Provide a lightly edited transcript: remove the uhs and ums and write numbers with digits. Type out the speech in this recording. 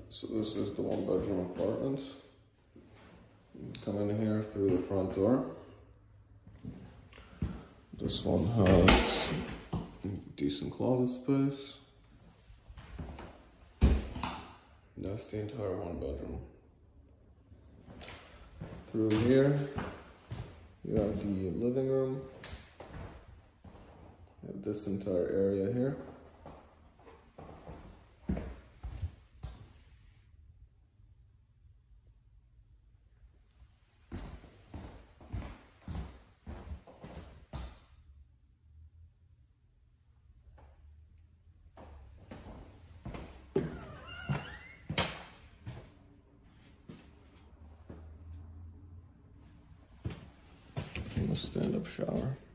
So this is the one-bedroom apartment. You come in here through the front door. This one has decent closet space. That's the entire one bedroom. Through here, you have the living room. You have this entire area here. And a stand-up shower.